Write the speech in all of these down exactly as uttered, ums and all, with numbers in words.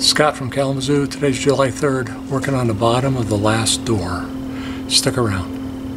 Scott from Kalamazoo. Today's July third, working on the bottom of the last door. Stick around.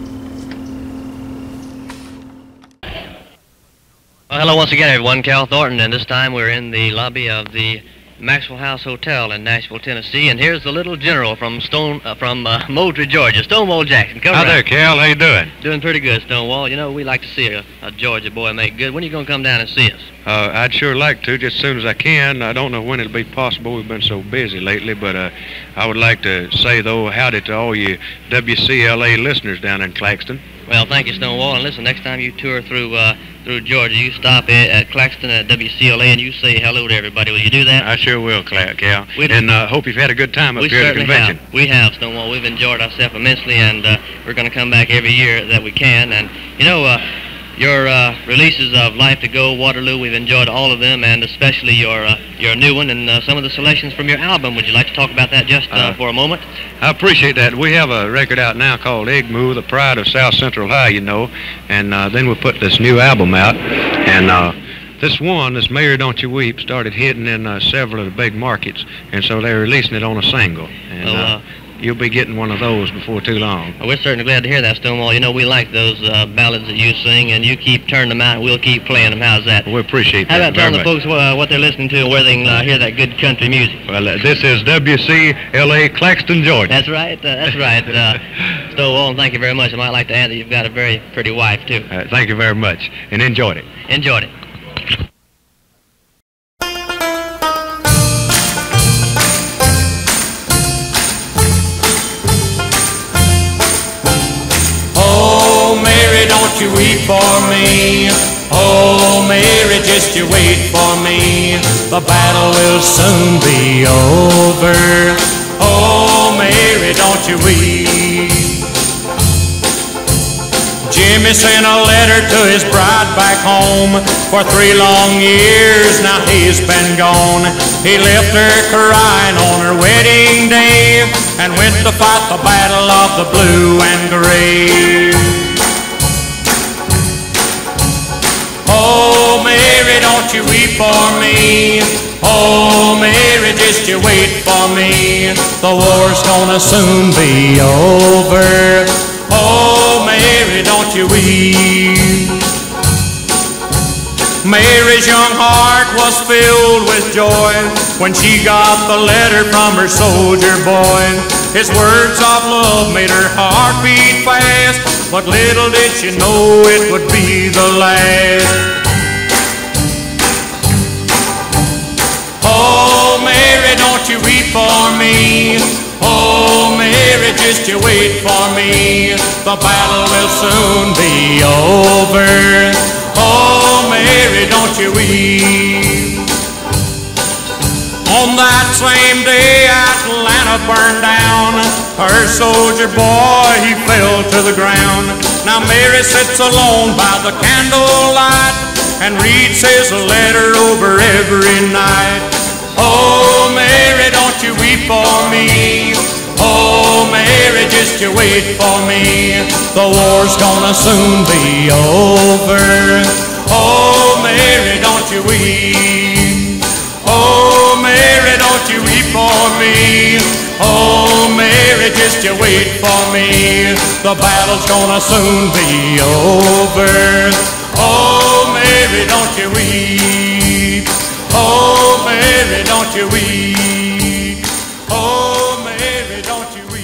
Well, hello once again, everyone. Cal Thornton, and this time we're in the lobby of the Maxwell House Hotel in Nashville, Tennessee, and here's the little general from Stone uh, from uh, Moultrie, Georgia, Stonewall Jackson. Come Hi around. there, Cal. How you doing? Doing pretty good, Stonewall. You know, we like to see a, a Georgia boy make good. When are you going to come down and see us? Uh, I'd sure like to, just as soon as I can. I don't know when it'll be possible. We've been so busy lately, but uh, I would like to say, though, howdy to all you W C L A listeners down in Claxton. Well, thank you, Stonewall. And listen, next time you tour through uh, through Georgia, you stop at, at Claxton at W C L A and you say hello to everybody. Will you do that? I sure will, Cal. We and uh, hope you've had a good time up we here at the convention. Have. We have, Stonewall. We've enjoyed ourselves immensely, and uh, we're going to come back every year that we can. And, you know, uh, your uh, releases of Life to Go, Waterloo, we've enjoyed all of them, and especially your uh, your new one and uh, some of the selections from your album. Would you like to talk about that just uh, uh, for a moment? I appreciate that. We have a record out now called Egg Moo, the pride of South Central High, you know, and uh, then we put this new album out, and uh, this one, this Mary Don't You Weep, started hitting in uh, several of the big markets, and so they're releasing it on a single, and well, uh, uh, you'll be getting one of those before too long. Well, we're certainly glad to hear that, Stonewall. You know, we like those uh, ballads that you sing, and you keep turning them out, and we'll keep playing them. How's that? Well, we appreciate How that. about telling the much. folks uh, what they're listening to and where they can uh, hear that good country music? Well, uh, this is W C L A Claxton, Georgia. That's right. Uh, that's right. Uh, Stonewall, thank you very much. I might like to add that you've got a very pretty wife, too. Uh, thank you very much, and enjoyed it. Enjoyed it. Don't you weep for me? Oh, Mary, just you wait for me. The battle will soon be over. Oh, Mary, don't you weep. Jimmy sent a letter to his bride back home. For three long years now he's been gone. He left her crying on her wedding day and went to fight the battle of the blue and gray. Oh, Mary, don't you weep for me. Oh, Mary, just you wait for me. The war's gonna soon be over. Oh, Mary, don't you weep. Mary's young heart was filled with joy when she got the letter from her soldier boy. His words of love made her heart beat fast, but little did she know it would be the last. Oh, Mary, don't you weep for me. Oh, Mary, just you wait for me. The battle will soon be over. Oh, Mary, don't you weep. On that same day, Atlanta burned down. Her soldier boy, he fell to the ground. Now Mary sits alone by the candlelight and reads his letter over every night. Oh, Mary, don't you weep for me. Oh, Mary, just you wait for me. The war's gonna soon be over. Oh, Mary, don't you weep. Oh, Mary, don't you weep for me. Oh, Mary, just you wait for me. The battle's gonna soon be over. Oh, Mary, don't you weep. Oh, Mary, don't you weep. Oh, Mary, don't you weep.